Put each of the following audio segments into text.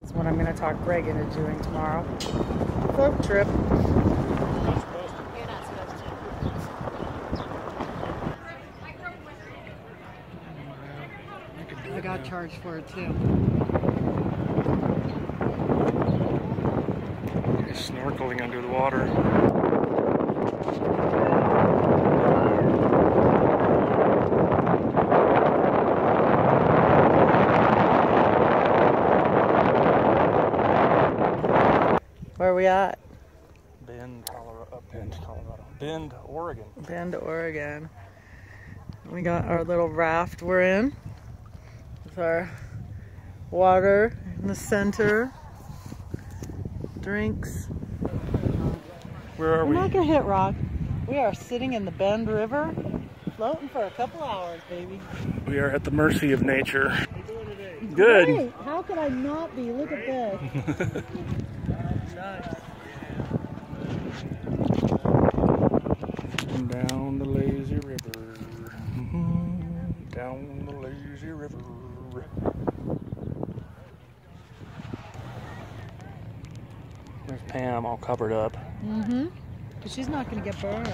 That's what I'm going to talk Greg into doing tomorrow. Float trip. I got charged for it too. He's snorkeling under the water. Where are we at? Bend, Colorado. Bend, Oregon. Bend, Oregon. We got our little raft we're in. With our water in the center. Drinks. Where are we? We're not gonna hit rock. We are sitting in the Bend River, floating for a couple hours, baby. We are at the mercy of nature. How you doing today? Good. Great. How could I not be? Look at this. Nice. Down the lazy river. Down the lazy river. There's Pam all covered up. Mm-hmm. But she's not gonna get burned.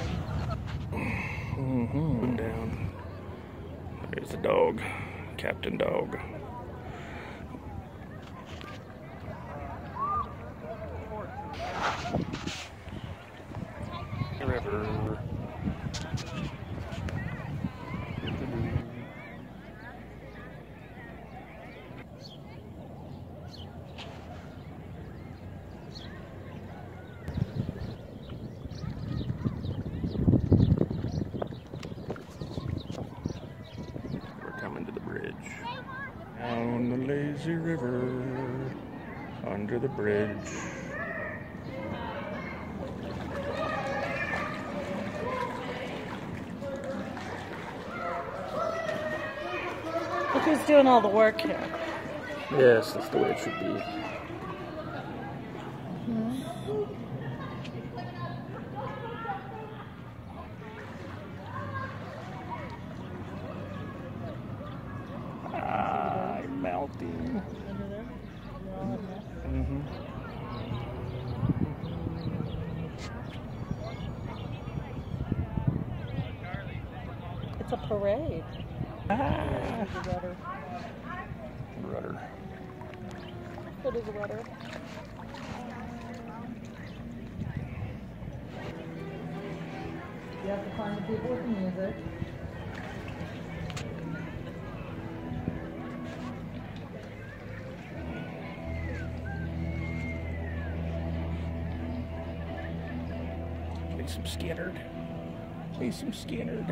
Mm-hmm. Down. There's the dog. Captain Dog. River. We're coming to the bridge. Down the lazy river, under the bridge. Look who's doing all the work here. Yes, that's the way it should be. I'm melting. Mm-hmm. It's a parade. Ah. Rudder. Rudder. What is a rudder? You have to find the people with the music. Play some Skynyrd. Play some Skynyrd.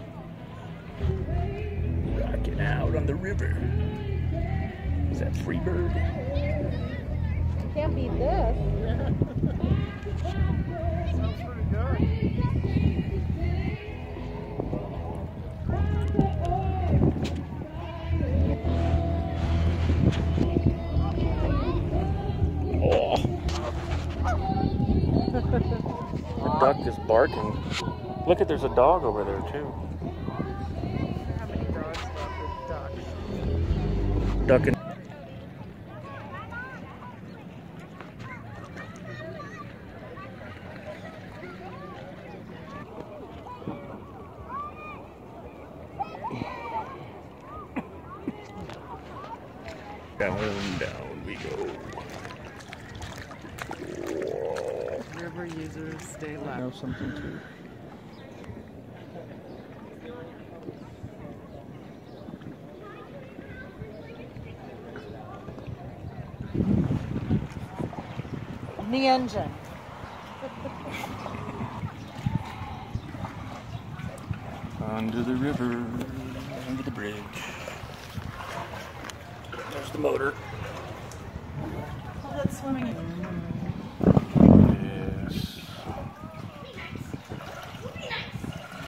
Rocking out on the river. Is that Freebird? You can't beat this. Sounds pretty good. Oh. The duck is barking. Look at, there's a dog over there too. How many dogs love the duck? Ducking. Down we go. River users stay I left. know something too. The engine. Under the river, under the bridge. There's the motor. Oh, that's swimming.